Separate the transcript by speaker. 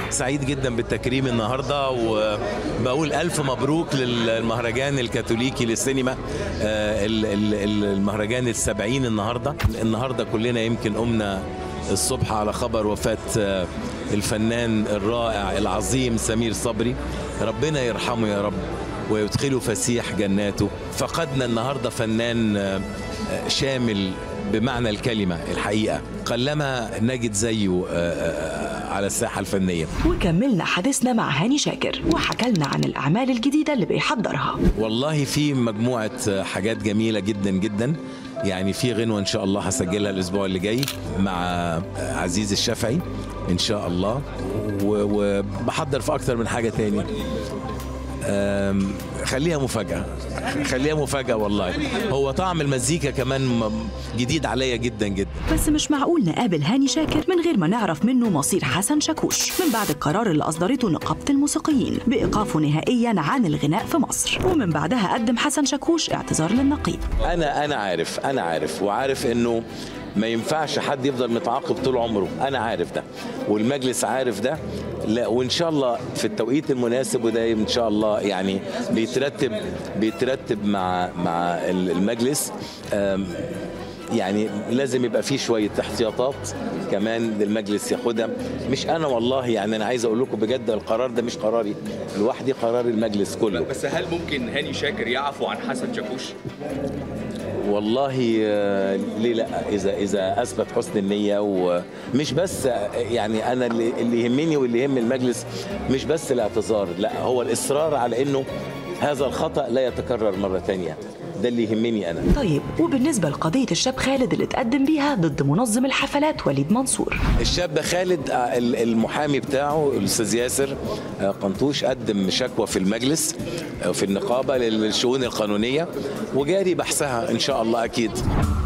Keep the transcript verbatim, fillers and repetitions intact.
Speaker 1: سعيد جدا بالتكريم النهارده، وبقول ألف مبروك للمهرجان الكاثوليكي للسينما، المهرجان السبعين النهارده. النهارده كلنا يمكن قمنا الصبح على خبر وفاة الفنان الرائع العظيم سمير صبري، ربنا يرحمه يا رب ويدخله فسيح جناته. فقدنا النهارده فنان شامل بمعنى الكلمة الحقيقة، قلما نجد زيه على الساحة الفنية.
Speaker 2: وكملنا حديثنا مع هاني شاكر وحكى لنا عن الأعمال الجديدة اللي بيحضرها.
Speaker 1: والله في مجموعة حاجات جميلة جدا جدا، يعني في غنوة إن شاء الله هسجلها الأسبوع اللي جاي مع عزيز الشافعي إن شاء الله، وبحضر في أكتر من حاجة تاني. خليها مفاجأة، خليها مفاجأة والله. هو طعم المزيكا كمان جديد عليا جدا جدا.
Speaker 2: بس مش معقول نقابل هاني شاكر من غير ما نعرف منه مصير حسن شاكوش من بعد القرار اللي أصدرته نقابة الموسيقيين بإيقافه نهائيا عن الغناء في مصر، ومن بعدها قدم حسن شاكوش اعتذار للنقيب.
Speaker 1: أنا أنا عارف أنا عارف وعارف إنه ما ينفعش حد يفضل متعاقب طول عمره، أنا عارف ده والمجلس عارف ده. لا، وإن شاء الله في التوقيت المناسب، وده إن شاء الله يعني بيترتب بيترتب مع مع المجلس. يعني لازم يبقى فيه شوية احتياطات كمان للمجلس ياخدها، مش أنا والله. يعني أنا عايز أقول لكم بجد القرار ده مش قراري لوحدي، قرار المجلس كله.
Speaker 3: بس هل ممكن هاني شاكر يعفو عن حسن شاكوش؟
Speaker 1: والله ليه لا، اذا اذا اثبت حسن النيه. ومش بس يعني انا اللي يهمني واللي يهم المجلس مش بس الاعتذار، لا هو الاصرار على انه هذا الخطأ لا يتكرر مرة ثانية، ده اللي يهمني أنا.
Speaker 2: طيب وبالنسبة لقضية الشاب خالد اللي اتقدم بيها ضد منظم الحفلات وليد منصور؟
Speaker 1: الشاب خالد المحامي بتاعه الأستاذ ياسر قنطوش قدم شكوى في المجلس في النقابة للشؤون القانونية، وجاري بحثها إن شاء الله أكيد.